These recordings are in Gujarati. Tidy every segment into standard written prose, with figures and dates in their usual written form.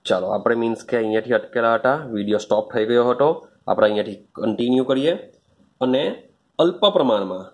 ચાલો આપણે મીન્સ કે અહીંયાથી અટકેલા હતા, વિડીયો સ્ટોપ થઈ ગયો હતો, આપણે અહીંયાથી કન્ટિન્યુ કરીએ. અને અલ્પ પ્રમાણમાં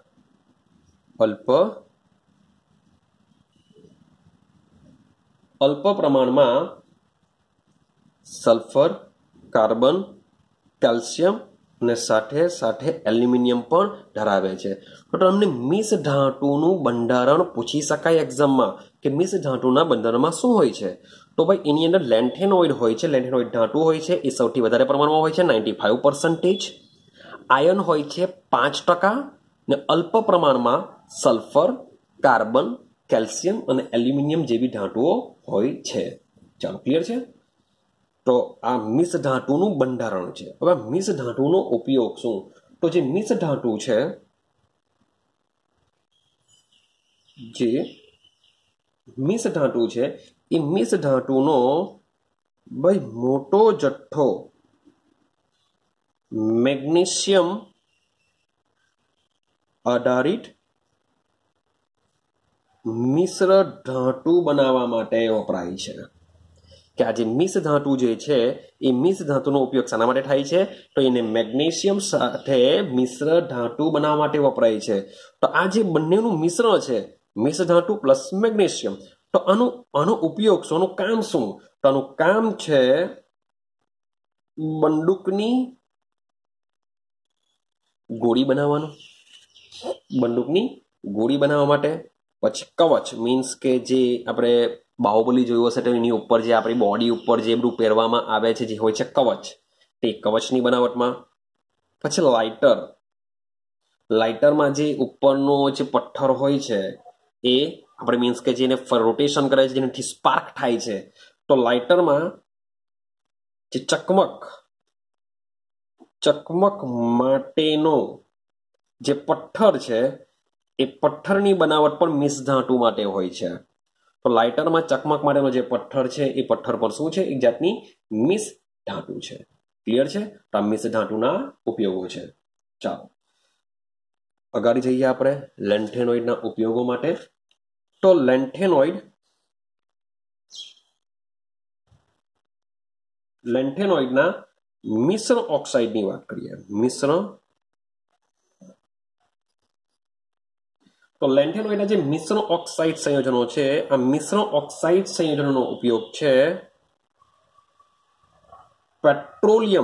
સલ્ફર, કાર્બન, કેલ્શિયમ અને સાથે સાથે એલ્યુમિનિયમ પણ ધરાવે છે. તો તમને મિસ ધાતુનું બંધારણ પૂછી શકાય એક્ઝામમાં કે મિસ ધાતુના બંધારણમાં શું હોય છે. તો ભાઈ એની અંદર લેન્થેનોઇડ હોય છે, લેન્થેનોઇડ ધાતુ હોય છે, એ સૌથી વધારે પ્રમાણમાં હોય છે 95%. આયર્ન હોય છે 5%, ને અલ્પ પ્રમાણમાં સલ્ફર, કાર્બન, કેલ્શિયમ અને એલ્યુમિનિયમ જેવી ધાતુઓ હોય છે. ચાલો, ક્લિયર છે. તો આ મિસ ધાતુનું બંધારણ છે. હવે મિસ ધાતુનો ઉપયોગ શું? તો જે મિસ ધાતુ છે, એ મિસ ધાતુનો ભાઈ મોટો જથ્થો મેગ્નેશિયમ આધારિત મિશ્ર ધાતુ બનાવવા માટે વપરાય છે. કે આ જે મિસ ધાતુ જે છે એ મિસ ધાતુનો ઉપયોગ શાના માટે થાય છે? તો એને મેગ્નેશિયમ સાથે મિશ્ર ધાતુ બનાવવા માટે વપરાય છે. તો આ જે બંનેનું મિશ્રણ છે, મિસ ધાતુ પ્લસ મેગ્નેશિયમ, તો આનો ઉપયોગ શું, આનું કામ શું? તો આનું કામ છે બંદૂકની ગોળી બનાવવાનું, બંદૂકની ગોળી બનાવવા માટે. પછી કવચ મીન્સ કે જે આપણે બાહુબલી જોયું હશે તો એની ઉપર જે આપણી બોડી ઉપર જે બધું પહેરવામાં આવે છે, જે હોય છે કવચ, તે કવચની બનાવટમાં. પછી લાઇટરમાં જે ઉપરનો જે પથ્થર હોય છે એ આપણે મીન્સ કે જેને રોટેશન કરે છે, જેનાથી સ્પાર્ક થાય છે. તો લાઇટરમાં જે ચકમક માટેનો જે પથ્થર છે એ પથ્થરની બનાવટ પણ મિસ ધાતુ માટે હોય છે. તો લાઇટરમાં ચકમક માટેનો જે પથ્થર છે એ પથ્થર પર શું છે? એક જાતની મિસ ધાતુ છે. ક્લિયર છે? તો આ મિસ ધાતુના ઉપયોગો છે. ચાલો આગળ જઈએ આપણે લેન્થેનોઇડના ઉપયોગો માટે. તો લેન્થેનોઇડના મિશ્ર ઓક્સાઇડની વાત કરીએ. તો લેન્થેનોઇડના જે મિશ્ર ઓક્સાઇડ સંયોજનો છે, આ મિશ્ર ઓક્સાઇડ સંયોજનોનો ઉપયોગ છે પેટ્રોલિયમ.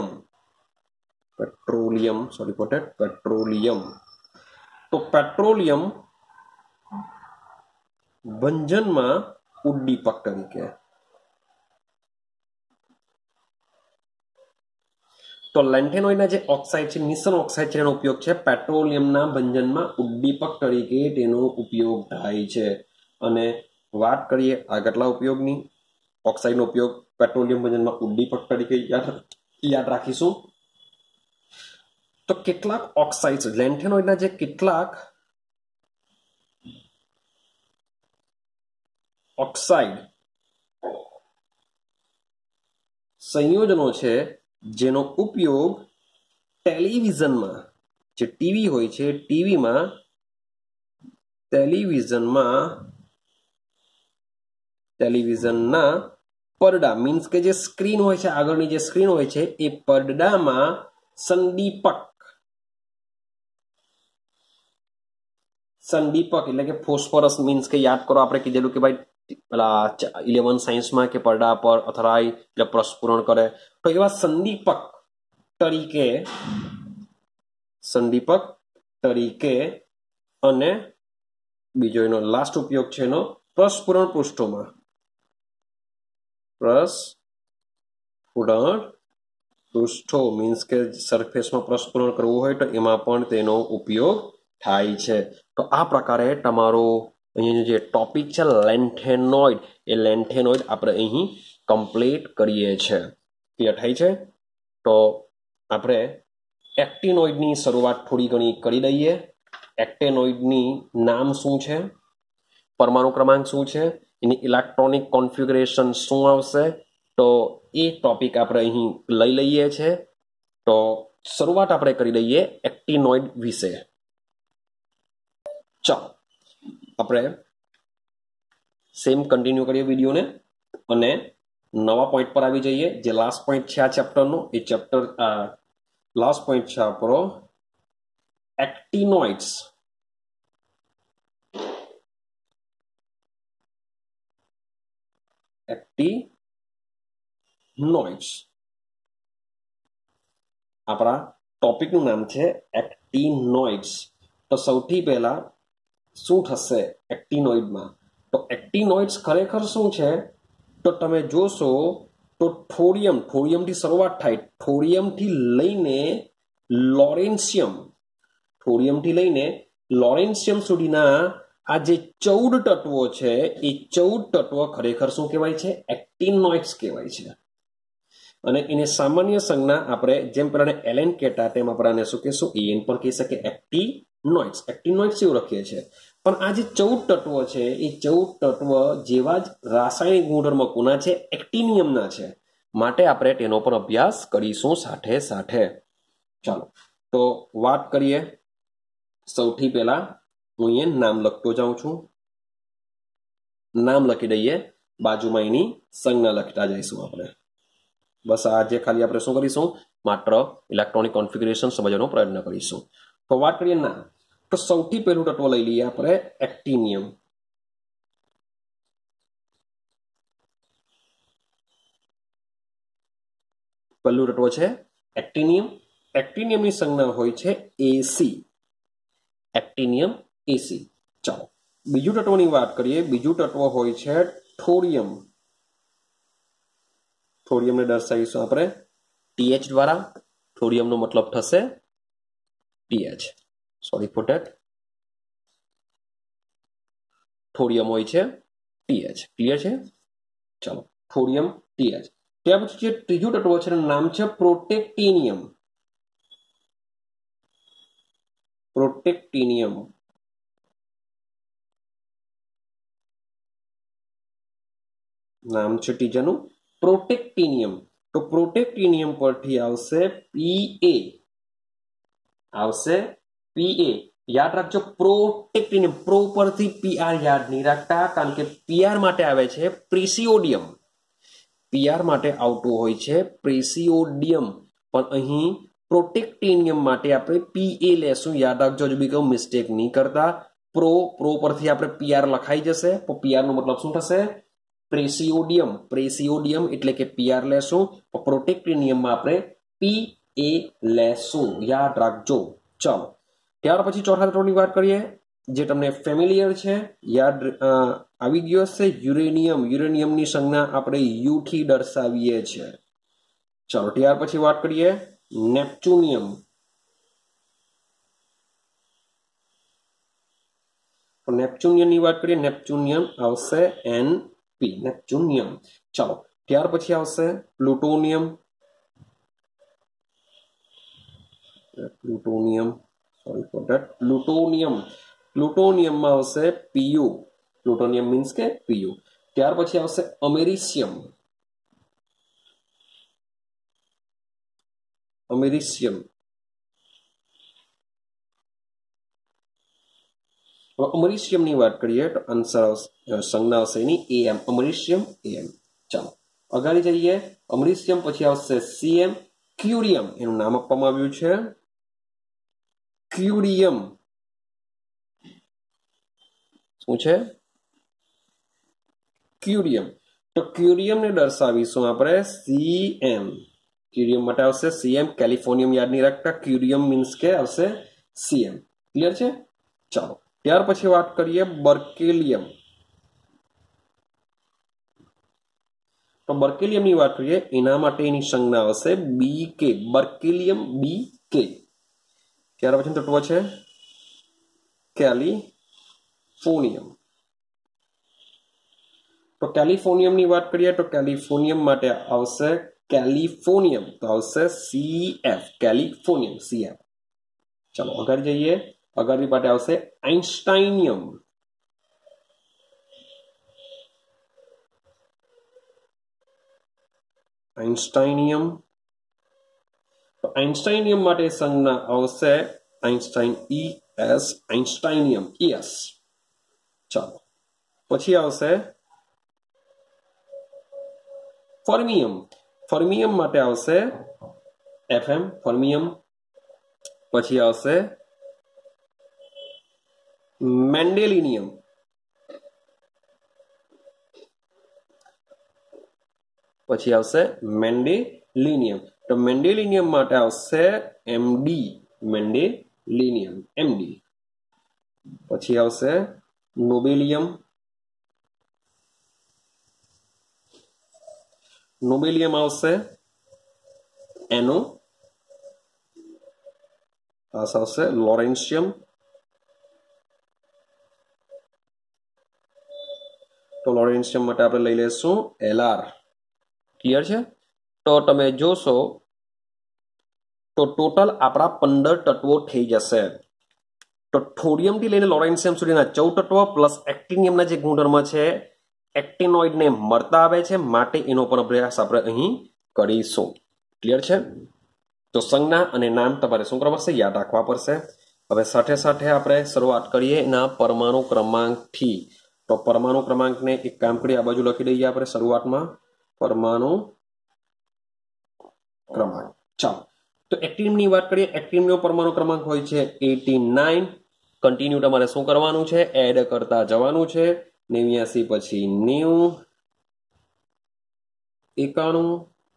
તો પેટ્રોલિયમ ભંજનમાં ઉદ્દીપક તરીકે. તો લેન્થેનોઇડના જે ઓક્સાઇડ છે, મિશ્ર ઓક્સાઇડ છે, એનો ઉપયોગ છે પેટ્રોલિયમના ભંજનમાં ઉદ્દીપક તરીકે તેનો ઉપયોગ થાય છે. અને વાત કરીએ આગળના ઉપયોગની. ઓક્સાઇડનો ઉપયોગ પેટ્રોલિયમ ભંજનમાં ઉદ્દીપક તરીકે યાદ રાખીશું. તો કેટલાક ઓક્સાઇડ, લેન્થેનોઇડના જે કેટલાક ઓક્સાઇડ સંયોજનો છે જેનો ઉપયોગ ટેલિવિઝનમાં, જે ટીવી હોય છે, ટેલિવિઝનના પડદા મીન્સ કે જે સ્ક્રીન હોય છે, આગળની જે સ્ક્રીન હોય છે એ પડદામાં સંદીપક એટલે કે ફોસ્ફરસ મીન્સ કે યાદ કરો આપણે કીધેલું કે ભાઈ પેલા 11 સાયન્સમાં કે પડદા પર અથડાય એટલે પ્રસ્ફુરણ કરે. તો એવા સંદીપક તરીકે અને બીજો એનો લાસ્ટ ઉપયોગ છે એનો પ્રસ્ફુરણ પૃષ્ઠો મીન્સ કે સરફેસમાં પ્રસ્ફુરણ કરવું હોય તો એમાં પણ તેનો ઉપયોગ થાય છે. તો આ પ્રકારે તમારો અહીંયા જે ટોપિક છે લેન્થેનોઇડ, એ લેન્થેનોઇડ આપણે અહીં કમ્પ્લીટ કરીએ છીએ. ક્લિયર થાય છે? તો આપણે એક્ટિનોઇડની શરૂઆત થોડી ઘણી કરી દઈએ. એક્ટેનોઇડની નામ શું છે, પરમાણુ ક્રમાંક શું છે, એની ઇલેક્ટ્રોનિક કોન્ફિગરેશન શું આવશે, તો એ ટોપિક આપણે અહીં લઈ લઈએ છીએ. તો શરૂઆત આપણે કરી દઈએ એક્ટિનોઇડ વિશે. ચાલો આપણે સેમ કન્ટિન્યુ કરીએ વિડીયોને. અને नवा पॉइंट पर આવી જઈએ જે લાસ્ટ પોઈન્ટ છે આ ચેપ્ટરનો એ ચેપ્ટર લાસ્ટ પોઈન્ટ છે આપણો એક્ટિનોઇડ્સ એક્ટિનોઇડ્સ આપણા ટોપિકનું નામ છે એક્ટિનોઇડ્સ તો સૌથી પહેલા શું થશે એક્ટિનોઇડમાં તો એક્ટિનોઇડ્સ ખરેખર શું છે તો તમે જોશો તો થોરિયમથી શરૂઆત થાય થોરિયમથી લઈને લોરેન્સિયમ સુધીના આ જે 14 તત્વો છે એ 14 તત્વો ખરેખર શું કહેવાય છે એક્ટિનોઇડ્સ કહેવાય છે અને એને સામાન્ય સંજ્ઞા આપણે જેમ પેલાને એલેન કહેતા તેમ આપણે શું કહેશું એન પણ કહી શકીએ એક્ટિનોઇડ્સ એવું લખીએ છીએ પણ આ જે 14 તત્વો છે એ 14 તત્વ જેવા જ રાસાયણિક ગુણધર્મ કોના છે એક્ટિનિયમના છે માટે આપણે તેનો પણ અભ્યાસ કરીશું સાથે સાથે ચાલો તો વાત કરીએ સૌથી પહેલા હું અહીંયા નામ લખતો જાઉં છું નામ લખી દઈએ બાજુમાં એની સંજ્ઞા લખતા જઈશું આપણે બસ આજે ખાલી આપણે શું કરીશું માત્ર ઇલેક્ટ્રોનિક કોન્ફિગરેશન સમજવાનો પ્રયત્ન કરીશું તો વાત કરીએ નામ તો સૌથી પહેલું તત્વ લઈ લઈએ આપણે એક્ટિનિયમ પહેલું તત્વ છે એક્ટિનિયમની સંજ્ઞા હોય છે એસી એક્ટિનિયમ એસી ચાલો બીજું તત્વની વાત કરીએ બીજું તત્વ હોય છે થોરિયમને દર્શાવીશું આપણે ટીએચ દ્વારા થોરિયમનો મતલબ થશે TH sorry for that thorium હોય છે ટીએચ ક્લિયર છે ચાલો થોરિયમ ટીએચ ત્યાર પછી જે ત્રીજું તત્વ છે નામ છે પ્રોટેક્ટિનિયમ નામ છે ત્રીજાનું પ્રોટેક્ટિનિયમ તો પ્રોટેક્ટિનિયમ પરથી આવશે પીએ યાદ રાખજો પ્રોટેક્ટિનિયમ પ્રો પરથી પીઆર યાદ નહીં રાખતા કારણ કે પીઆર માટે આવે છે પ્રેસિયોડિયમ પીઆર માટે આવતું હોય છે પ્રેસિયોડિયમ પણ અહીં પ્રોટેક્ટિનિયમ માટે આપણે પીએ લેશું યાદ રાખજો જો બી કહું મિસ્ટેક નહીં કરતા પ્રો પરથી આપણે પીઆર લખાઈ જશે તો પીઆર નો મતલબ શું થશે પ્રેસિયોડિયમ એટલે કે પીઆર લેશું તો પ્રોટેક્ટિનિયમમાં આપણે પીએ લેશું યાદ રાખજો ચાલો ત્યાર પછી ચોથા તત્વની વાત કરીએ જે તમને ફેમિલિયર છે યાદ આવી ગયો હશે યુરેનિયમની સંજ્ઞા આપણે યુ થી દર્શાવીએ છીએ ચાલો ત્યાર પછી વાત કરીએ નેપ્ચ્યુનિયમ ની વાત કરીએ નેપ્ચ્યુનિયમ આવશે એનપી નેપ્ચ્યુનિયમ ચાલો ત્યાર પછી આવશે પ્લુટોનિયમમાં આવશે પીયુ પ્લુટોનિયમ મીન્સ કે પીયુ ત્યાર પછી આવશે અમેરિશિયમ અમેરિશિયમની વાત કરીએ તો આન્સર સંજ્ઞા આવશે એની એમ અમેરિશિયમ એમ ચાલો આગળ જઈએ અમેરિશિયમ પછી આવશે સીએમ ક્યુરિયમ એનું નામ આપવામાં આવ્યું છે ક્યુરિયમ શું છે ક્યુરિયમ તો ક્યુરિયમને દર્શાવીશું આપણે સીએમ ક્યુરિયમ માટે આવશે સીએમ કેલિફોર્નિયમ યાદ નહીં રાખતા ક્યુરિયમ મીન્સ કે આવશે સીએમ ક્લિયર છે ચાલો ત્યાર પછી વાત કરીએ બર્કેલિયમ તો બર્કેલિયમની વાત કરીએ એના માટેની સંજ્ઞા આવશે બીકે બર્કેલિયમ બીકે ત્યાર પછી તત્વ છે કેલિફોર્નિયમ તો કેલિફોર્નિયમની વાત કરીએ તો કેલિફોર્નિયમ માટે આવશે કેલિફોર્નિયમ તો આવશે સીએફ કેલિફોર્નિયમ સીએફ ચાલો આગળ જઈએ આગળની પાસે આવશે આઇન્સ્ટાઇનિયમ તો આઇન્સ્ટાઇનિયમ માટે સંજ્ઞા આવશે આઇન્સ્ટાઇન ES આઇન્સ્ટાઇનિયમ ES ચાલો પછી આવશે ફર્મિયમ, ફર્મિયમ માટે આવશે FM ફર્મિયમ, પછી આવશે મેન્ડેલિનિયમ, પછી આવશે મેન્ડેલિનિયમ. તો મેન્ડેલિનિયમ માટે આવશે MD, મેન્ડેલિનિયમ MD. પછી આવશે નોબેલિયમ, નોબેલિયમ આવશે NO, આવશે લોરેન્શિયમ, તો લોરેન્શિયમ માટે આપણે લઈ લેશું LR. ક્લિયર છે? તો તમે જોશો તો ટોટલ આપણા 15 તત્વો થઈ જશે. તો થોરિયમથી લઈને લોરેન્શિયમ સુધીના 14 તત્વો પ્લસ એક્ટિનિયમના જે ગુણધર્મ છે એક્ટિનોઇડને મળતા આવે છે, માટે એનો પણ અભ્યાસ આપણે અહીં કરીશું. ક્લિયર છે? તો સંજ્ઞા અને નામ તમારે શું કરવા પડશે? યાદ રાખવા પડશે. હવે સાથે સાથે આપણે શરૂઆત કરીએ એના પરમાણુ ક્રમાંકથી. તો પરમાણુ ક્રમાંકને એક કામ કરી આ બાજુ લખી દઈએ આપણે શરૂઆતમાં, પરમાણુ ક્રમાંક. ચાલો, તો એક્ટિનિયમની વાત કરીએ. એક્ટિનિયમનો પરમાણુ ક્રમાંક હોય છે 89. કન્ટિન્યુ તમારે શું કરવાનું છે? એડ કરતા જવાનું છે. 89 પછી 90, 91,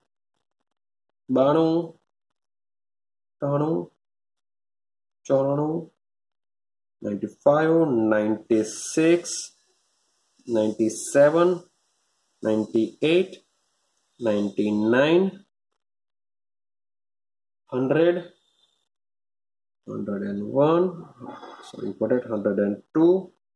92, 93, 94, 95, 96, 97, 98, 99, 100, 101, sorry for that, 102,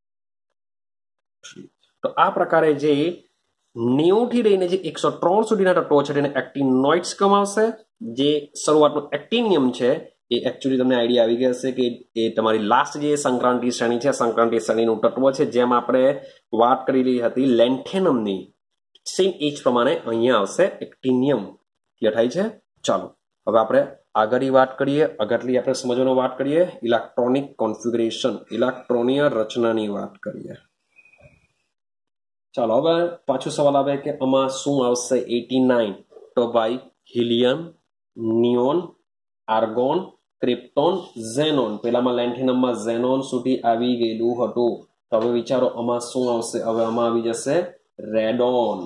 3. તો આ પ્રકારે જે 90 થી લઈને જે 103 સુધીના તત્વો છે તેને એક્ટિનોઇડ્સ કહેવાશે. જે શરૂઆતનું એક્ટિનિયમ છે એ એકચ્યુઅલી તમને આઈડિયા આવી ગયા હશે કે એ તમારી લાસ્ટ જે સંક્રાંતિ શ્રેણી છે, સંક્રાંતિ શ્રેણીનું તત્વ છે. જેમ આપણે વાત કરી રહી હતી લેન્થેનમની, સેમ એ જ પ્રમાણે અહીંયા આવશે એક્ટિનિયમ. ક્લિયર થાય છે? ચાલો, હવે આપણે આગળની વાત કરીએ. આગળની આપણે સમજવાનો વાત કરીએ ઇલેક્ટ્રોનિક કોન્ફિગરેશન, ઇલેક્ટ્રોનીય રચનાની વાત કરીએ. ચાલો, હવે પાછો સવાલ આવે કે આમાં શું આવશે? 89. તો ભાઈ helium, neon, argon, krypton, xenon. પેલામાં લેન્થેનમમાં ઝેનોન સુધી આવી ગયેલું હતું. તો હવે વિચારો આમાં શું આવશે? હવે આમાં આવી જશે રેડોન.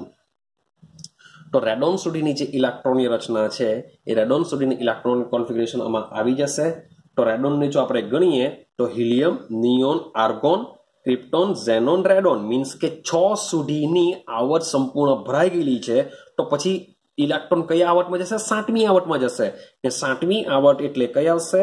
તો રેડોન સુધીની જે ઇલેક્ટ્રોનની રચના છે એ રેડોન સુધીની ઇલેક્ટ્રોનિક કોન્ફિગરેશન આમાં આવી જશે. તો રેડોનને જો આપણે ગણીએ તો helium, neon, argon, krypton, xenon, radon means કે 6 સુધીની આવર્ત સંપૂર્ણ ભરાઈ ગયેલી છે. તો પછી ઇલેક્ટ્રોન કયા આવર્તમાં જશે? 7મી આવર્તમાં જશે. ને 7મી આવર્ત એટલે કઈ આવશે?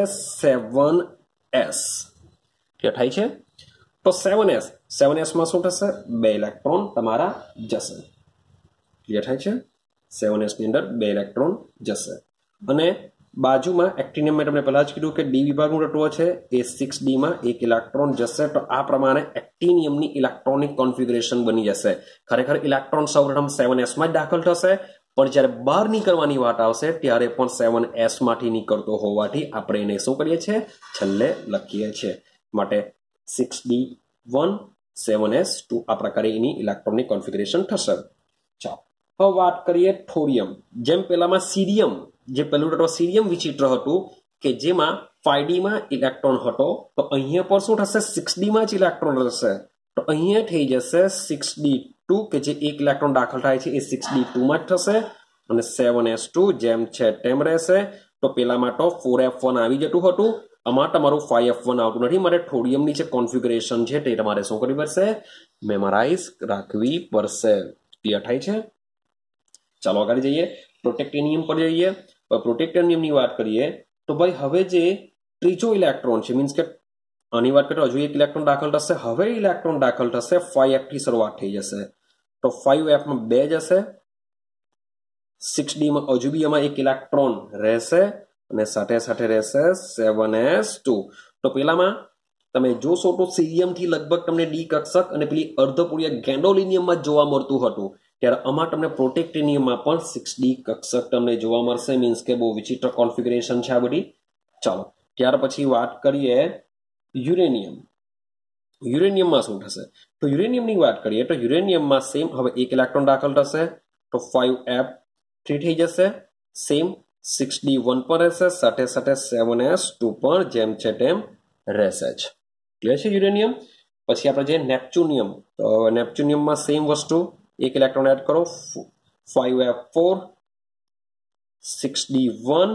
7s. ક્લિયર થાય છે? તો 7s માં શું થશે? 2 ઇલેક્ટ્રોન તમારા જશે. ક્લિયર થાય છે? 7s ની અંદર 2 ઇલેક્ટ્રોન જશે. અને બાજુમાં એક્ટિનિયમ મેં તમને પહેલા જ કીધું કે ડી વિભાગનું તત્વ છે એ 6d માં 1 ઇલેક્ટ્રોન જશે. તો આ પ્રમાણે એક્ટિનિયમની ઇલેક્ટ્રોનિક કોન્ફિગરેશન બની જશે. ખરેખર ઇલેક્ટ્રોન સૌપ્રથમ 7s માં જ દાખલ થશે, પણ જ્યારે બહાર નીકળવાની વાત આવશે ત્યારે પણ 7s માંથી નીકળતો હોવાથી આપણે એને શું કરીએ છીએ? છેલ્લે લખીએ છીએ. માટે 6d1 7s2 આ પ્રકારે એની ઇલેક્ટ્રોનિક કોન્ફિગરેશન થશે. ચાલો, હવે વાત કરીએ થોરિયમ. જેમ પેલામાં સીરિયમ, જે પહેલું તત્વ સીરિયમ વિચિત્ર હતું કે જેમાં 5d માં ઇલેક્ટ્રોન હતો, તો અહીંયા પર શું થશે? 6d માં જ ઇલેક્ટ્રોન હશે. તો અહીંયા થઈ જશે 6d2 કે જે 1 ઇલેક્ટ્રોન દાખલ થાય છે એ 6d2 માં જ થશે. અને 7s2 જેમ છે તેમ રહેશે. તો પેલામાં તો 4f1 આવી જતું હતું, આમાં તમારું 5f1 આવતું નથી. માટે થોરિયમની જે કોન્ફિગરેશન છે તે તમારે શું કરવી પડશે? મેમરાઇઝ રાખવી પડશે. ક્લિયર થાય છે? ચાલો આગળ જઈએ, પ્રોટેક્ટેનિયમ પર જઈએ. પ્રોટેક્ટેનિયમની વાત કરીએ તો ભાઈ હવે જે ત્રીજો ઇલેક્ટ્રોન છે, મીન્સ કે આની વાત કરીએ હજુ 1 ઇલેક્ટ્રોન દાખલ થશે. હવે ઇલેક્ટ્રોન દાખલ થશે 5f થી શરૂઆત થઈ જશે. તો 5f માં 2 જશે. 6d માં હજુ બી એમાં 1 ઇલેક્ટ્રોન રહેશે અને સાથે સાથે રહેશે 7s2. તો પેલામાં તમે જોશો તો સીરિયમથી લગભગ તમને ડી કક્ષક અને પેલી અર્ધપૂર્ય ગેન્ડોલિનિયમમાં જોવા મળતું હતું, ત્યારે આમાં તમને પ્રોટેક્ટેનિયમમાં પણ 6d કક્ષક તમને જોવા મળશે. મીન્સ કે બહુ વિચિત્ર કોન્ફિગરેશન છે આ બધી. ચાલો, ત્યાર પછી વાત કરીએ યુરેનિયમ. યુરેનિયમમાં શું થશે? તો યુરેનિયમની વાત કરીએ તો યુરેનિયમમાં સેમ હવે 1 ઇલેક્ટ્રોન દાખલ થશે. તો 5F3 થઈ જશે. સેમ 6D1 પણ રહેશે, સાથે સાથે 7S2 પણ જેમ છે તેમ રહેશે જ. ક્લિયર છે યુરેનિયમ? પછી આપણે જે નેપ્ચ્યુનિયમ, તો નેપ્ચ્યુનિયમમાં સેમ વસ્તુ, એક ઇલેક્ટ્રોન એડ કરો, 5F4, 6D1,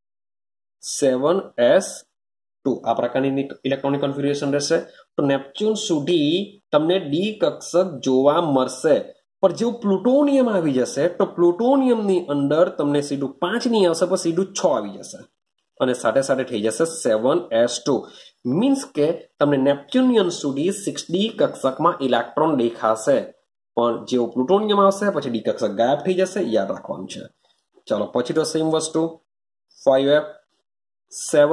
7S2 આ પ્રકારની ઇલેક્ટ્રોનિક કન્ફિગ્યુરેશન રહેશે. તો નેપ્ચ્યુન સુધી તમને ડી કક્ષક જોવા મળશે, પણ જેવું પ્લુટોનિયમ આવી જશે તો પ્લુટોનિયમની અંદર તમને સીધું 5 નહીં આવશે, પણ સીધું 6 આવી જશે અને સાથે સાથે થઈ જશે 7S2. મીન્સ કે તમને નેપ્ચ્યુનિયમ સુધી 6D કક્ષકમાં ઇલેક્ટ્રોન દેખાશે, પણ જેવું પ્લુટોનિયમ આવશે પછી ડી કક્ષક ગાયબ થઈ જશે, યાદ રાખવાનું છે. ચાલો પછી તો સેમ વસ્તુ 5F7,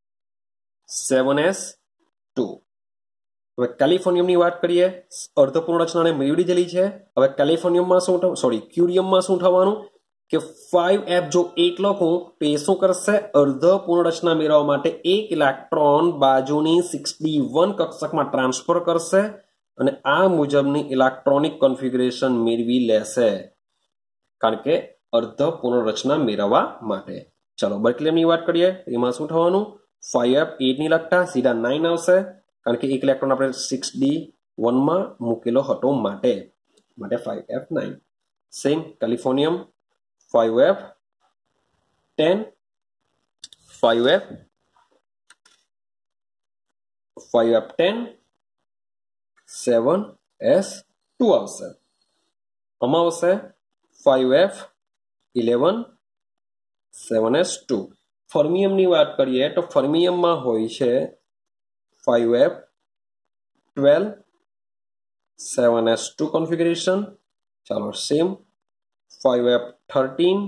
7S2. હવે કેલિફોર્નિયમની વાત કરીએ, અર્ધપૂર્ણ રચનાને મેળવી દીધેલી છે. હવે કેલિફોર્નિયમમાં ક્યુરિયમમાં શું થવાનું કે 5F જો 8 લખું તો એ શું કરશે, અર્ધપૂર્ણ રચના મેળવવા માટે એક ઇલેક્ટ્રોન બાજુની 6D1 કક્ષકમાં ટ્રાન્સફર કરશે અને આ મુજબની ઇલેક્ટ્રોનિક કન્ફિગ્યુરેશન મેળવી લેશે, કારણ કે અર્ધપૂર્ણ રચના મેળવવા માટે. ચલો બર્કલિયમની વાત કરીએ, એમાં શું થવાનું, 5F8 ની લગતા સીધા 9 આવશે, કારણ કે એક ઇલેક્ટ્રોન આપણે 6D1 માં મૂકેલો હતો માટે 5F9. સેમ કેલિફોર્નિયમ 5F10, 7S2 આવશે. આમાં આવશે 5F11, 7S2. ફર્મિયમની વાત કરીએ તો ફર્મિયમમાં હોય છે 5F12, 7S2 કન્ફિગ્યુરેશન. ચાલો સેમ 5F13,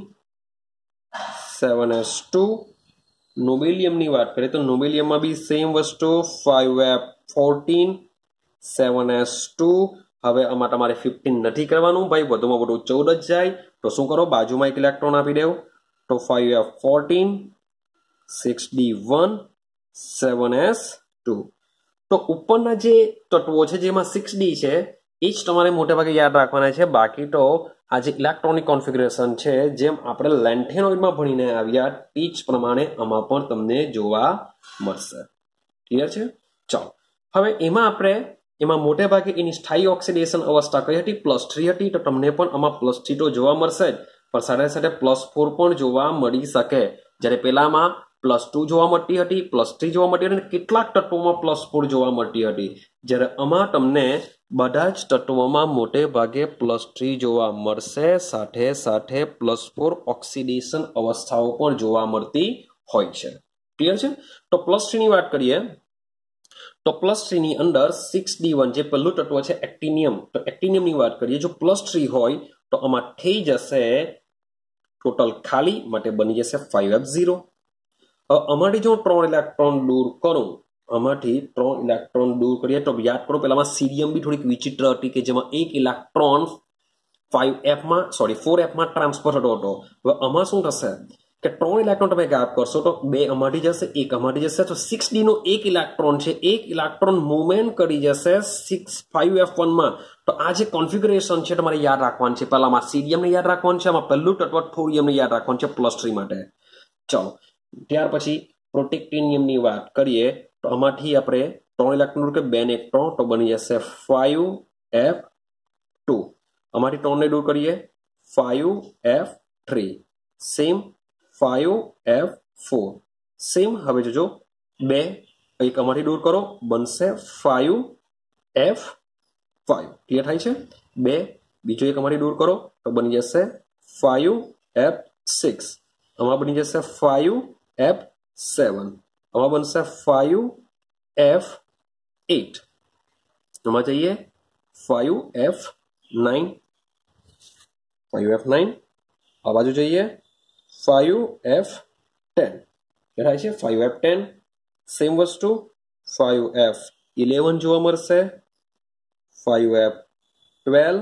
7S2. નોબેલિયમની વાત કરીએ તો નોબેલિયમમાં બી સેમ વસ્તુ, 5F14, 7S2. હવે આમાં તમારે 15 નથી કરવાનું ભાઈ, વધુમાં વધુ 14 જ જાય, તો શું કરો, બાજુમાં એક ઇલેક્ટ્રોન આપી દેવો, તો 5F14, 6D1, 7S2. તો ઉપરના જે તત્વો છે જેમાં 6D છે એ જ તમારે મોટેભાગે યાદ રાખવાના છે. બાકી તો આ જે ઇલેક્ટ્રોનિક કોન્ફિગ્યુરેશન છે જેમ આપણે લેન્થેનોઇડમાં ભણીને આવ્યા તે જ પ્રમાણે આમાં પણ તમને જોવા મળશે. ક્લિયર છે? ચાલો હવે એમાં મોટે ભાગે એની સ્થાયી ઓક્સિડેશન અવસ્થા કઈ હતી, +3 હતી, તો તમને પણ આમાં +3 તો જોવા મળશે જ, પણ સાથે સાથે +4 પણ જોવા મળી શકે. જ્યારે પેલામાં +2 જોવા મળતી હતી, +3 જોવા મળતી હતી, અને કેટલાક તત્વોમાં +4 જોવા મળતી હતી. જ્યારે આમાં તમને બધા જ તત્વોમાં મોટે ભાગે +3 જોવા મળશે, સાથે સાથે +4 ઓક્સિડેશન અવસ્થાઓ પણ જોવા મળતી હોય છે. ક્લિયર છે? તો +3 ની વાત કરીએ તો +3 ની અંદર 6D1 જે પહેલું તત્વ છે એક્ટિનિયમ, તો એક્ટિનિયમની વાત કરીએ, જો +3 હોય તો આમાં થઈ જશે ટોટલ ખાલી, માટે બની જશે 5F0. આમાંથી જો 3 ઇલેક્ટ્રોન દૂર કરું, આમાંથી 3 ઇલેક્ટ્રોન દૂર કરીએ તો યાદ કરો પેલામાં સીરિયમ બી થોડીક વિચિત્ર હતી કે જેમાં એક ઇલેક્ટ્રોન 4Fમાં ટ્રાન્સફર થતો હતો. હવે આમાં શું થશે કે 3 ઇલેક્ટ્રોન તમે ગાયબ કરશો તો 2 આમાંથી જશે, 1 આમાંથી જશે, તો 6D નો એક ઇલેક્ટ્રોન છે, એક ઇલેક્ટ્રોન મૂવમેન્ટ કરી જશે 5F1માં. તો આ જે કોન્ફિગ્યુરેશન છે તમારે યાદ રાખવાનું છે. પહેલામાં સીરિયમને યાદ રાખવાનું છે, આમાં પહેલું તત્વ થોરિયમને યાદ રાખવાનું છે +3 માટે. ચલો ત્યાર પછી પ્રોટેક્ટિનિયમની વાત કરીએ તો આમાંથી આપણે 3 ઇલેક્ટ્રોન કે 2 ને 3, તો બની જશે 5F2. આમાંથી 3 ને દૂર કરીએ 5F3. Same 5F4. સેમ હવે જોજો 2 એક આમાંથી દૂર કરો, બનશે 5F5. ક્લિયર થાય છે? 2 બીજો એક આમાંથી દૂર કરો તો બની જશે 5F6. આમાં બની જશે 5F7. આમાં બનશે 5F8. આમાં જઈએ 5F9. 5F9. આ બાજુ જઈએ 5F10. થાય છે 5F10. સેમ વસ્તુ 5F11 જોવા મળશે, 5F12,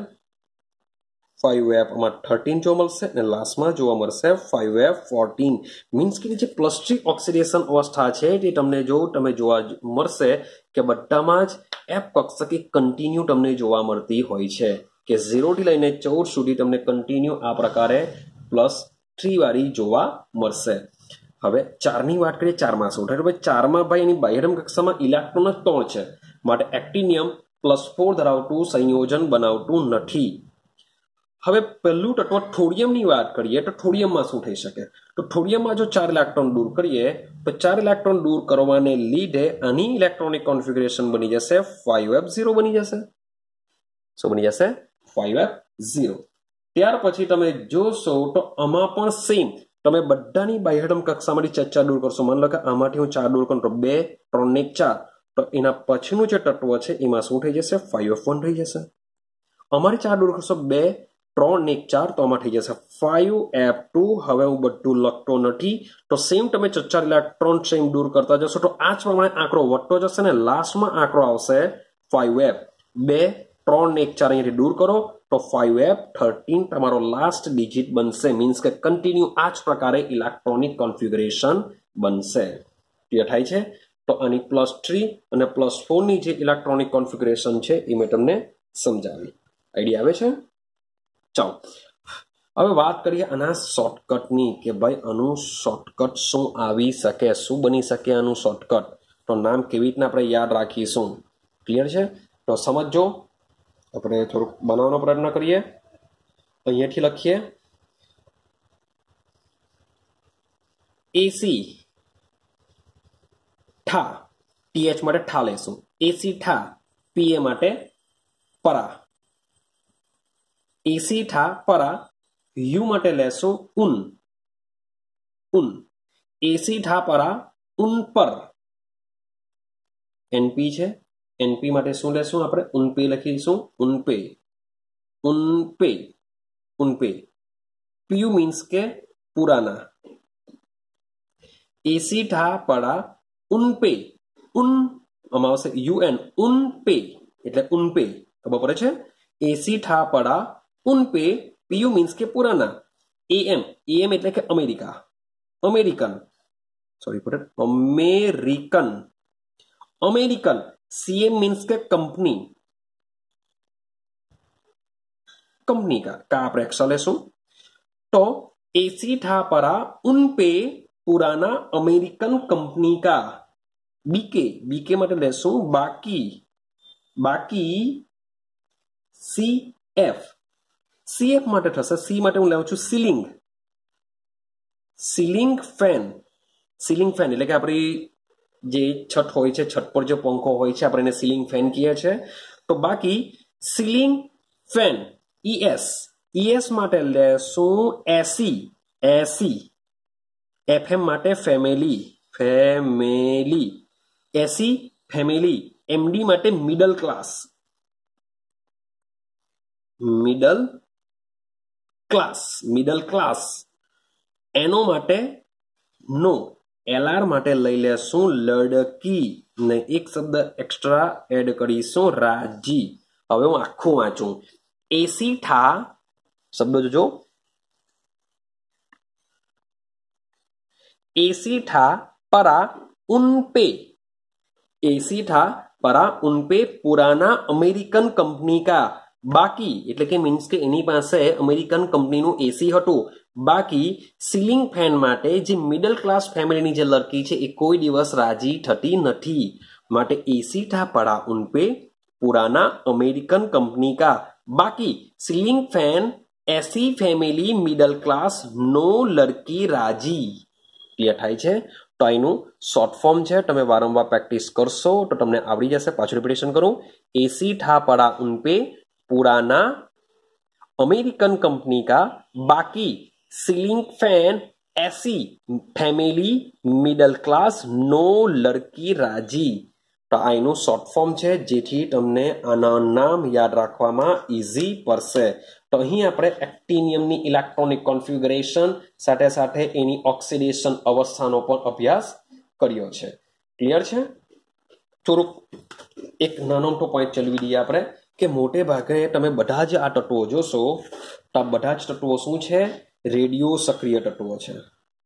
5F13 જોવા મળશે અને લાસ્ટમાં જોવા મળશે 5F14. મીન્સ કે જે +3 ઓક્સિડેશન અવસ્થા છે તે તમને જોવા મળશે કે બધામાં જ F કક્ષક કન્ટિન્યુ તમને જોવા મળતી હોય છે. કે 0 થી લઈને 14 સુધી તમને કન્ટિન્યુ આ પ્રકારે +3 વાળી જોવા મળશે। હવે 4 ની વાત કરીએ, 4 માં શું થાય? ભાઈ 4 માં ભાઈ એની બાહ્યતમ કક્ષામાં ઇલેક્ટ્રોન જ 3 છે, માટે એક્ટિનિયમ +4 ધરાવતું સંયોજન બનાવતું નથી। હવે પહેલું તત્વ થોડિયમની વાત કરીએ તો થોડિયમમાં શું થઈ શકે? તો થોડિયમમાં જો 4 ઇલેક્ટ્રોન દૂર કરીએ તો 4 ઇલેક્ટ્રોન દૂર કરવાને લીધે આની ઇલેક્ટ્રોનિક કોન્ફિગરેશન બની જશે 5f0 બની જશે। શું બની જશે? 5f0। ત્યાર પછી તમે જોશો તો આમાં પણ સેમ, તમે બધાની બાહ્યતમ કક્ષામાંથી 4 દૂર કરશો। માની લો કે આમાંથી હું 4 દૂર કરું તો 2 3 ને 4, તો એના પછીનું જે તત્વ છે એમાં શું થઈ જશે? 5f1 થઈ જશે। અમારી 4 દૂર કરશો 2 3 ને 4, તો આમાં થઈ જશે 5f2। હવે હું બધું લખતો નથી, તો સેમ તમે 4 ઇલેક્ટ્રોન સેમ દૂર કરતા જશો તો આ જ પ્રમાણે આંકડો વધતો જશે ને લાસ્ટમાં આંકડો આવશે 5f। 2 3 ને 4 અહીંયાથી દૂર કરો તો 5f13 તમારો લાસ્ટ ડિજિટ બનશે। મીન્સ કે કન્ટિન્યુ આ જ પ્રકારે ઇલેક્ટ્રોનિક કોન્ફિગરેશન બનશે। ક્લિયર થાય છે? તો આની +3 અને +4 ની જે ઇલેક્ટ્રોનિક કોન્ફિગરેશન છે એ મેં તમને સમજાવી। આઈડિયા આવે છે? ચાલો હવે વાત કરીએ આના શોર્ટકટની કે ભાઈ આનું શોર્ટકટ શું આવી શકે, શું બની શકે આનું શોર્ટકટ, તો નામ કેવી રીતના આપણે યાદ રાખીશું। ક્લિયર છે? તો સમજો, આપણે થોડુંક બનાવવાનો પ્રયત્ન કરીએ। અહીંયાથી લખીએ એસી ઠા, ટીએચ માટે ઠા લેશું, એસી ઠા, પીએ માટે પરા, એસી ઠા પરા, યુ માટે લેશું ઉન, ઉન, એસી ઠા પરા ઉન પર, એનપી છે, એનપી માટે શું લેશું આપણે? ઉનપે લખીશું, ઉનપે, ઉનપે, ઉનપે। પીયુ મીન્સ કે પુરાના, એસી ઠા પરા ઉનપે, ઉન આમાં આવશે યુએન, ઉનપે એટલે ઉનપે, ખબર પડે છે? એસી ઠા પરા ઉનપે, પીયુ મીન્સ કે પુરાના, એએમ, એએમ એટલે કે America, American, sorry for American, American, CM means के कंपनी, कंपनी का आप एक्स्ट्रा लेशुं। तो एसी था परा उन पे पुराना अमेरिकन कंपनी का, बीके, बीके માટે લેશું બાકી, બાકી सीएफ, सीएफ માટે થશે, सी માટે હું લેવું છું ceiling, ceiling fan, ceiling fan એટલે કે આપણી જે છત હોય છે, છત પર જે પંખો હોય છે આપણે એને સીલિંગ ફેન કહીએ છીએ। તો બાકી સીલિંગ ફેન, ईएस, ईएस માટે લેશું એસી, એસી, एफएम માટે family, family, AC family, MD માટે middle class, middle class, middle class, એનો માટે નો, એલઆર માટે લઈ લેશું લડકી ને એક શબ્દ એક્સ્ટ્રા એડ કરીશું રાજી। હવે હું આખું વાંચું, એસી ઠા શબ્દ જોજો, एसी ठा परा उन पे, एसी ठा परा उन पे पुराना अमेरिकन कंपनी का, बाकी એટલે કે મીન્સ કે એની પાસે અમેરિકન કંપનીનું એસી હતું, બાકી સીલિંગ ફેન માટે જે મિડલ ક્લાસ ફેમિલીની જે લડકી છે એ કોઈ દિવસ રાજી થતી નથી, માટે એસી ठा पड़ा उन पे पुराना अमेरिकन कंपनी का, बाकी ceiling fan AC family middle class नो लड़की राजी। ક્લિયર થાય છે? તો એનું શોર્ટ ફોર્મ છે, તમે વારંવાર પ્રેક્ટિસ કરશો તો તમને આવડી જશે। પાછું રિપીટેશન કરું, એસી ठा पड़ा उन पे पुराना अमेरिकन कंपनी का, बाकी ceiling fan AC family middle class नो लड़की राजी। તો આ એનું શોર્ટ ફોર્મ છે જેથી તમને આના નામ યાદ રાખવામાં ઈઝી પડશે। તો અહીં આપણે એક્ટિનિયમની ઇલેક્ટ્રોનિક કોન્ફિગરેશન સાથે સાથે એની ઓક્સિડેશન અવસ્થાનો પણ અભ્યાસ કર્યો છે। ક્લિયર છે? થોડુંક એક નાનો મોટો પોઈન્ટ ચલાવી દઈએ આપણે કે મોટે ભાગે તમે બધા જ આ તત્વો જોશો તો આ બધા જ તત્વો શું છે? રેડિયો સક્રિય તત્વો છે,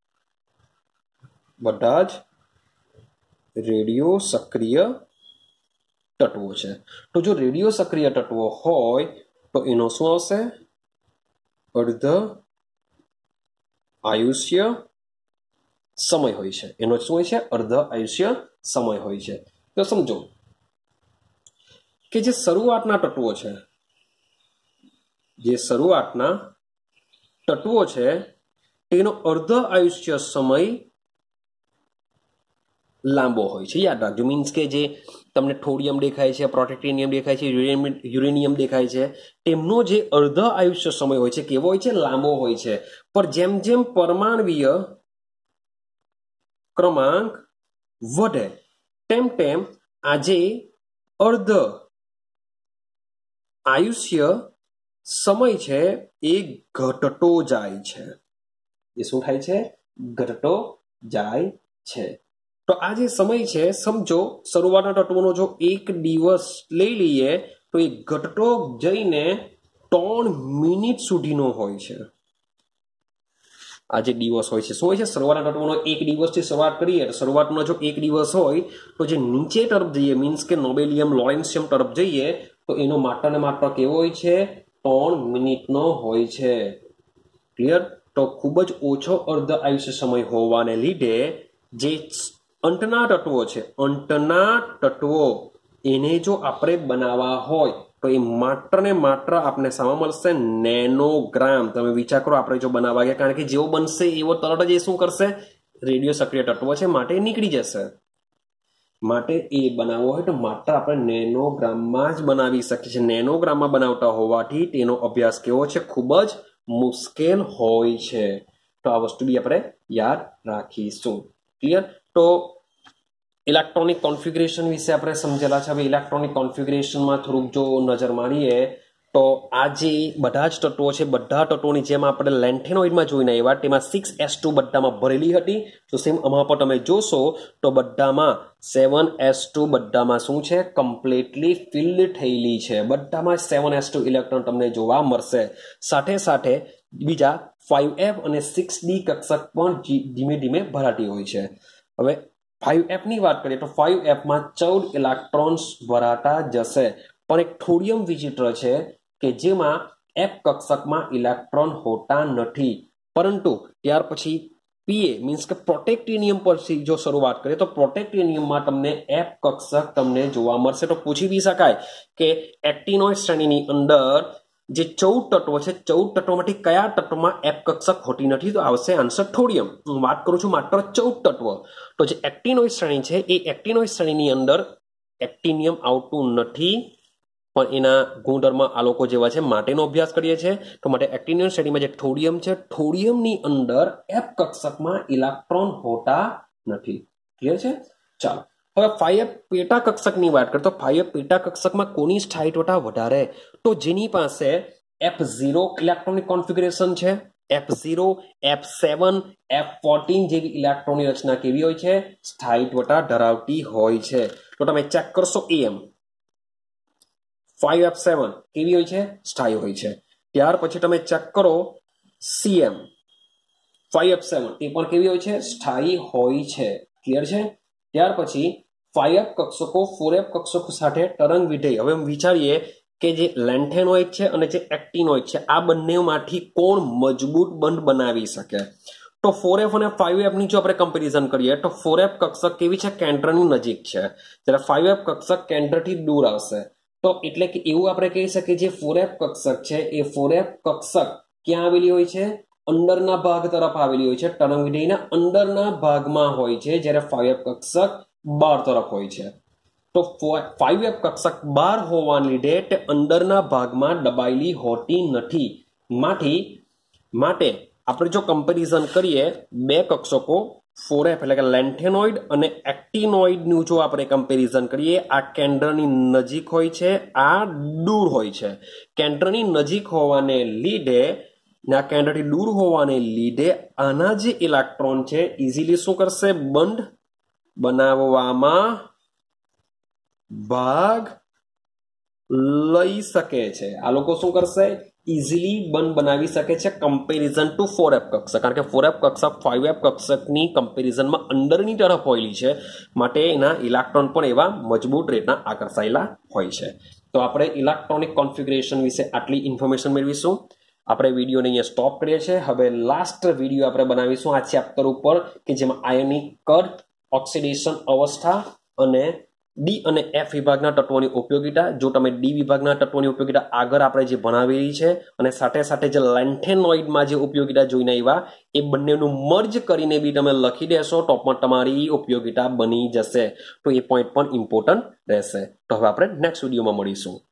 બધા જ રેડિયો સક્રિય તત્વો છે। તો જો રેડિયો સક્રિય તત્વો હોય તો એનો શું આવશે? અર્ધ આયુષ્ય સમય હોય છે. એનો શું હોય છે? અર્ધ આયુષ્ય સમય હોય છે. તો સમજો કે જે શરૂઆતના તત્વો છે, તેનો અર્ધ આયુષ્ય સમય લાંબો હોય છે. યાદ રાખજો. મીન્સ કે જે તમને થોડિયમ દેખાય છે, પ્રોટેક્ટિનિયમ દેખાય છે, યુરેનિયમ દેખાય છે, તેમનો જે અર્ધ આયુષ્ય સમય હોય છે કેવો હોય છે? લાંબો હોય છે. પણ જેમ જેમ પરમાણવીય ક્રમાંક વધે તેમ તેમ આજે અર્ધ આયુષ્ય સમય છે એ ઘટતો જાય છે. એ શું થાય છે? ઘટતો જાય છે. તો આ જે સમય છે, સમજો શરૂઆતના તત્વોનો જો 1 દિવસ લઈ લઈએ તો એ ઘટતો જઈને 3 મિનિટ સુધીનો હોય છે. આ જે દિવસ હોય છે શું હોય છે? શરૂઆતના તત્વોનો 1 દિવસથી શરૂઆત કરીએ તો શરૂઆતનો જો 1 દિવસ હોય તો જે નીચે તરફ જઈએ, મીન્સ કે નોબેલિયમ લોરેન્સિયમ તરફ જઈએ તો એનો માત્ર ને માત્ર કેવો હોય છે? 3 મિનિટનો હોય છે. ક્લિયર? તો ખૂબ જ ઓછો અર્ધ આયુષ્ય સમય હોવાને લીધે જે અંતના તત્વો એને જો આપણે બનાવવા હોય તો એ માત્ર ને માત્ર આપણે સામા મળશે નેનોગ્રામ. તમે વિચાર કરો, આપણે જો બનાવવા ગયા, કારણ કે જેવો બનશે એવો તરત જ એ શું કરશે? રેડિયો સક્રિય તત્વો છે માટે નીકળી જશે. માટે એ બનાવવો હોય તો માત્ર આપણે નેનોગ્રામમાં જ બનાવી શકીએ છીએ. નેનોગ્રામમાં બનાવતા હોવાથી તેનો અભ્યાસ કેવો છે? ખૂબ જ મુશ્કેલ હોય છે. તો આ વસ્તુ બી આપણે યાદ રાખીશું. ક્લિયર? તો ઇલેક્ટ્રોનિક કોન્ફિગરેશન વિશે આપણે સમજેલા છે. હવે ઇલેક્ટ્રોનિક કોન્ફિગરેશનમાં થોડુંક જો નજર મારીએ તો આ જે બધા જ તત્વો છે, બધા તત્વોની જેમ આપણે લેન્થેનોઇડમાં જોઈને આવ્યા, તેમાં 6s2 બધામાં ભરેલી હતી. તો સેમ આમાં પણ તમે જોશો તો બધામાં 7s2 બધામાં શું છે? કમ્પ્લીટલી ફિલ્ડ થયેલી છે. બધામાં 7s2 ઇલેક્ટ્રોન તમને જોવા મળશે. સાથે સાથે બીજા 5f અને 6d કક્ષક પણ ધીમે ધીમે ભરાતી હોય છે. હવે 5f ની વાત કરીએ તો 5f માં 14 ઇલેક્ટ્રોન્સ ભરાતા જશે. પણ એક થોડિયમ વિચિત્ર છે કે જેમાં f કક્ષકમાં ઇલેક્ટ્રોન હોતા નથી. પરંતુ ત્યાર પછી Pa મીન્સ કે પ્રોટેક્ટિનિયમ પરથી જો શરૂઆત કરીએ તો પ્રોટેક્ટિનિયમમાં તમને f કક્ષક તમને જોવા મળશે. તો પૂછી બી શકાય કે એક્ટિનોઇડ શ્રેણીની અંદર જે 14 તત્વો છે, 14 તત્વોમાંથી કયા તત્વમાં f કક્ષક હોતી નથી? તો આવશે આન્સર થોડિયમ. હું વાત કરું છું માત્ર 14 તત્વ. તો જે એક્ટિનોઇડ શ્રેણી છે એ એક્ટિનોઇડ શ્રેણીની અંદર એક્ટિનિયમ આવતું નથી, પણ એના ગુણધર્મ આ લોકો જેવા છે માટેનો અભ્યાસ કરીએ છીએ. તો માટે એક્ટિનિયમ શ્રેણીમાં જે થોડિયમ છે, થોડિયમની અંદર f કક્ષકમાં ઇલેક્ટ્રોન હોતા નથી. ક્લિયર છે? ચાલો હવે 5f પેટા કક્ષકની વાત કરીએ તો 5f પેટા કક્ષકમાં કોની સ્થાયિત્વતા વધારે? તો જેની પાસે f0 ઇલેક્ટ્રોનિક કોન્ફિગરેશન છે, f0, f7, f14 જેવી ઇલેક્ટ્રોનની રચના કેવી હોય છે? સ્થાયિત્વતા ધરાવતી હોય છે. તો તમે ચેક કરશો am 5f7 કેવી હોય છે? સ્થાયી હોય છે. ત્યાર પછી તમે ચેક કરો cm 5f7 એ પણ કેવી હોય છે? સ્થાયી હોય છે. ક્લિયર છે? ત્યાર પછી 5f કક્ષકો 4f કક્ષકો સાથે તરંગ વિધેય. હવે વિચારીએ કે જે લેન્થેનોઇડ છે અને જે એક્ટિનોઇડ છે, આ બંનેમાંથી કોણ મજબૂત બંધ બનાવી શકે? તો 4f અને 5f ની જો આપણે કમ્પેરિઝન કરીએ તો 4f કક્ષક કેવી છે? કેન્દ્રની નજીક છે, જ્યારે 5f કક્ષક કેન્દ્રથી દૂર આવશે. તો એટલે કે એવું આપણે કહી શકીએ જે 4f કક્ષક છે એ 4f કક્ષક ક્યાં આવેલી હોય છે? અંદરના ભાગ તરફ આવેલી હોય છે, તરંગ વિધેયના અંદરના ભાગમાં હોય છે, જ્યારે 5f કક્ષક બહાર તરફ હોય છે. તો 5f કક્ષક બહાર હોવાને લીધે તે અંદરના ભાગમાં દબાયેલી હોતી નથી. માટે આપણે જો કમ્પેરિઝન કરીએ બે કક્ષકો 4f એટલે કે લેન્થેનોઇડ અને એક્ટિનોઇડનું જો આપણે કમ્પેરિઝન કરીએ, આ કેન્દ્રની નજીક હોય છે, આ દૂર હોય છે. કેન્દ્રની નજીક હોવાને લીધે, આ કેન્દ્રથી દૂર હોવાને લીધે આના જે ઇલેક્ટ્રોન છે ઇઝીલી શું કરશે? બંધ બનાવવામાં ભાગ લઈ શકે છે. આ લોકો શું કરશે? ઇઝીલી બંધ બનાવી શકે છે કમ્પેરિઝન ટુ 4f કક્ષક. કારણ કે 4f કક્ષક 5f કક્ષકની કમ્પેરિઝનમાં અંદરની તરફ હોયેલી છે, માટે એના ઇલેક્ટ્રોન પણ એવા મજબૂત રીતના આકર્ષાયેલા હોય છે. તો આપણે ઇલેક્ટ્રોનિક કોન્ફિગરેશન વિશે આટલી ઇન્ફોર્મેશન મેળવીશું. આપણે વિડીયોને અહીંયા સ્ટોપ કરીએ છીએ. હવે લાસ્ટ વિડીયો આપણે બનાવીશું આ ચેપ્ટર ઉપર કે જેમાં આયનિક કદ, ઓક્સિડેશન અવસ્થા અને ડી અને એફ વિભાગના તત્વોની ઉપયોગિતા. જો તમે ડી વિભાગના તત્વોની ઉપયોગિતા આગળ આપણે જે ભણાવેલી છે અને સાથે સાથે જે લેન્થેનોઇડમાં જે ઉપયોગિતા જોઈને આવ્યા એ બંનેનું મર્જ કરીને બી તમે લખી દેશો તો પણ તમારી ઉપયોગિતા બની જશે. તો એ પોઈન્ટ પણ ઇમ્પોર્ટન્ટ રહેશે. તો હવે આપણે નેક્સ્ટ વિડીયોમાં મળીશું.